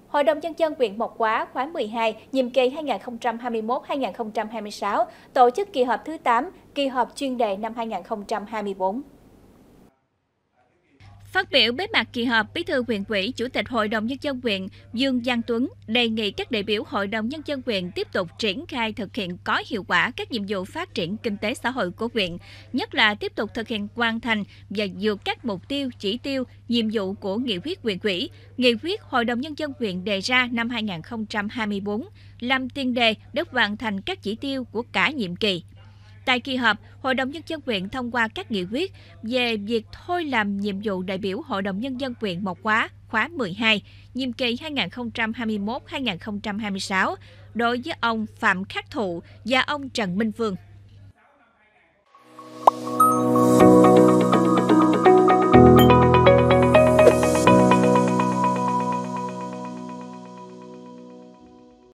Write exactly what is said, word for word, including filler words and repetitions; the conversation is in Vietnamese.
Hội đồng Nhân dân huyện Mộc Hóa khóa mười hai, nhiệm kỳ hai nghìn không trăm hai mươi mốt đến hai nghìn không trăm hai mươi sáu, tổ chức kỳ họp thứ tám, kỳ họp chuyên đề năm hai nghìn không trăm hai mươi tư. Phát biểu bế mạc kỳ họp, Bí thư huyện ủy, Chủ tịch Hội đồng Nhân dân huyện Dương Giang Tuấn đề nghị các đại biểu Hội đồng Nhân dân huyện tiếp tục triển khai thực hiện có hiệu quả các nhiệm vụ phát triển kinh tế xã hội của huyện, nhất là tiếp tục thực hiện hoàn thành và vượt các mục tiêu, chỉ tiêu, nhiệm vụ của nghị quyết huyện ủy, nghị quyết Hội đồng Nhân dân huyện đề ra năm hai nghìn không trăm hai mươi tư, làm tiền đề để hoàn thành các chỉ tiêu của cả nhiệm kỳ. Tại kỳ họp, Hội đồng Nhân dân huyện thông qua các nghị quyết về việc thôi làm nhiệm vụ đại biểu Hội đồng Nhân dân huyện Mộc Hóa khóa mười hai, nhiệm kỳ hai nghìn không trăm hai mươi mốt đến hai nghìn không trăm hai mươi sáu, đối với ông Phạm Khắc Thụ và ông Trần Minh Vương.